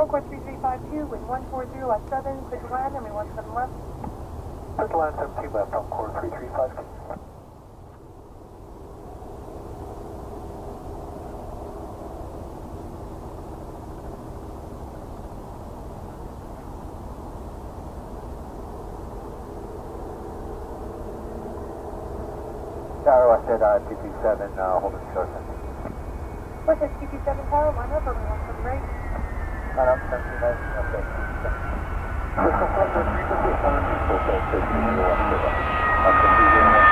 Concord 3352, wind 140 left 7, clear to land, runway 17 left. Clear to land 17 left, Concord 3352. Tower West at 227, holding short. West at 227 Tower, line up, runway 17 right. Line up, 17 right, okay. Concord 358,